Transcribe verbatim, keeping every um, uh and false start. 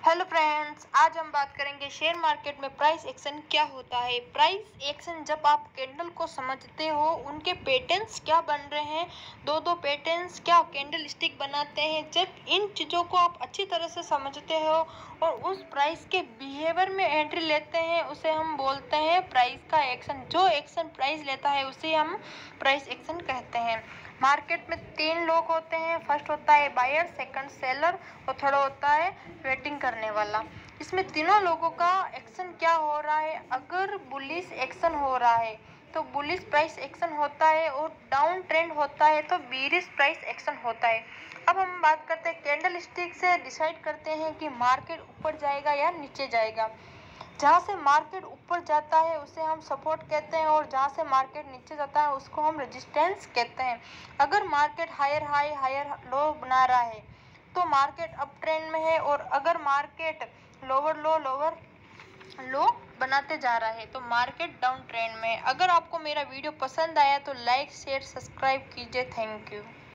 Hello friends, आज हम बात करेंगे शेयर मार्केट में प्राइस एक्शन क्या होता है। प्राइस एक्शन जब आप कैंडल को समझते हो, उनके पैटर्न्स क्या बन रहे हैं, दो दो पैटर्न्स क्या कैंडल स्टिक बनाते हैं, जब इन चीज़ों को आप अच्छी तरह से समझते हो और उस प्राइस के बिहेवियर में एंट्री लेते हैं, उसे हम बोलते हैं प्राइस का एक्शन। जो एक्शन प्राइस लेता है उसे हम प्राइस एक्शन कहते हैं। मार्केट में तीन लोग होते हैं, फर्स्ट होता है बायर, सेकंड सेलर और थर्ड होता है वेटिंग करने वाला। इसमें तीनों लोगों का एक्शन क्या हो रहा है। अगर बुलिश एक्शन हो रहा है तो बुलिश प्राइस एक्शन होता है और डाउन ट्रेंड होता है तो बीरिश प्राइस एक्शन होता है। अब हम बात करते हैं कैंडल स्टिक से डिसाइड करते हैं कि मार्केट ऊपर जाएगा या नीचे जाएगा। जहाँ से मार्केट ऊपर जाता है उसे हम सपोर्ट कहते हैं और जहाँ से मार्केट नीचे जाता है उसको हम रेजिस्टेंस कहते हैं। अगर market higher high higher low बना रहा है तो मार्केट अप ट्रेंड में है, और अगर market lower low lower low बनाते जा रहा है तो मार्केट डाउन ट्रेंड में है। अगर आपको मेरा वीडियो पसंद आया तो लाइक शेयर सब्सक्राइब कीजिए। Thank you.